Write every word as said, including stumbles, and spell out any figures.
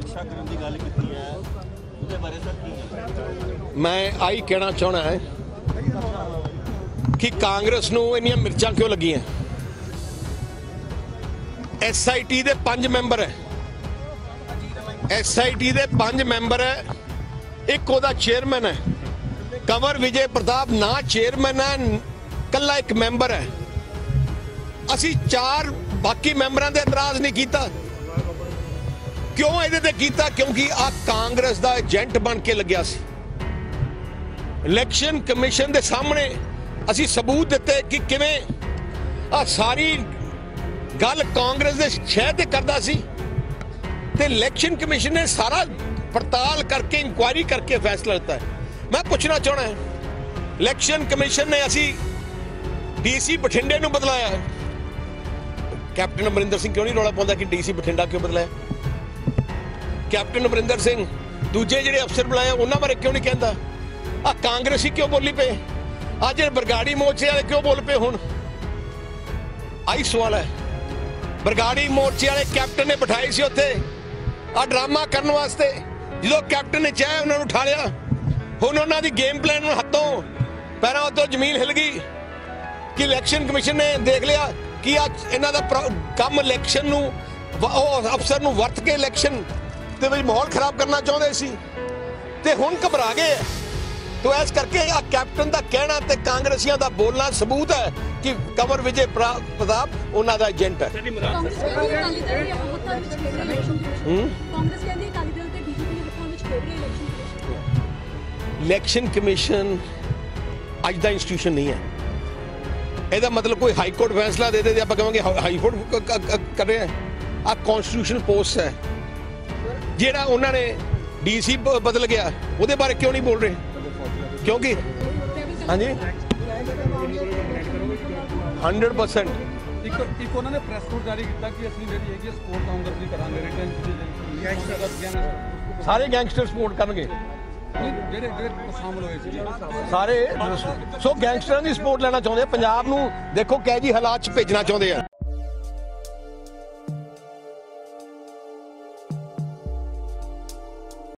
रक्षा करने की गल की है उसके बारे सर की मैं आई कहना चाहना है कि कांग्रेस नूं इन्नियां मिर्चां क्यों लगियां। एस आई टी दे पंज मैंबर है, एस आई टी दे पंज मैंबर है, एक ओदा चेयरमैन है, कंवर विजय प्रताप ना चेयरमैन है, कला एक मैंबर है। असी चार बाकी मैंबरां दे इतराज नहीं कीता। क्यों इहदे ते कीता? क्योंकि आ कांग्रेस दा एजेंट बन के लग्या सी। इलैक्शन कमीशन दे सामने असी सबूत दिते कि किवें आ सारी गल कांग्रेस दे शह ते करदा सी ते इलैक्शन कमीशन ने सारा पड़ताल करके इंक्वायरी करके फैसला लिता है। मैं पूछना चाहना है, इलैक्शन कमीशन ने असी डीसी बठिंडे नूं बदलाया है, कैप्टन अमरिंदर सिंह क्यों नहीं रौला पाउंदा कि डीसी बठिंडा क्यों बदलाया? कैप्टन अमरिंदर सिंह दूजे जिहड़े अफसर बुलाए उन्हां बारे क्यों नहीं कहंदा? आ कांग्रेसी क्यों बोली पे? अज बरगाड़ी मोर्चे वाले क्यों बोल पे? हुण आई सवाल है। बरगाड़ी मोर्चे वाले कैप्टन ने बिठाई सी उत्थे आ ड्रामा करने वास्ते। जो कैप्टन ने चाहे उन्होंने उठा लिया। हुण उन्हां दी गेम प्लान हथों पैरों उत्तों जमीन हिल गई कि इलैक्शन कमीशन ने देख लिया कि अज इन्हां दा कम इलैक्शन नूं अफसर नूं वर्त के इलैक्शन ते विच माहौल खराब करना चाहुंदे सी ते हुण घबरा गए। तो इस करके आ कैप्टन का कहना ते कांग्रेसियों का बोलना सबूत है कि कंवर विजय प्रताप उन्हां दा एजेंट है। इलैक्शन कमीशन अज दा इंस्टीट्यूशन नहीं है। ਇਹਦਾ मतलब कोई हाई कोर्ट फैसला दे दे आप कहेंगे हाई कोर्ट कर रहे हैं। आ कॉन्स्टिट्यूशन पोस्ट है जेड़ा उन्होंने डीसी बदल गया ਉਹਦੇ बारे क्यों नहीं बोल रहे? क्योंकि हाँ जी हंड्रेड परसेंट एक उन्होंने प्रेस नोट जारी किया कि असली ਜਿਹੜੀ ਹੈਗੀ ਸਪੋਰਟ ਕਾਂਗਰਸ ਦੀ ਕਰਾਂਗੇ ਰਿਟਰਨ सारे गैंगस्टर सपोर्ट करनगे ਜਿਹੜੇ ਜਿਹੜੇ ਸ਼ਾਮਲ ਹੋਏ ਸੀ सारे। सो गैंगस्टਰਾਂ ਦੀ सपोर्ट लेना चाहते पंजाब नूं देखो कै जी हालात च भेजना चाहते हैं।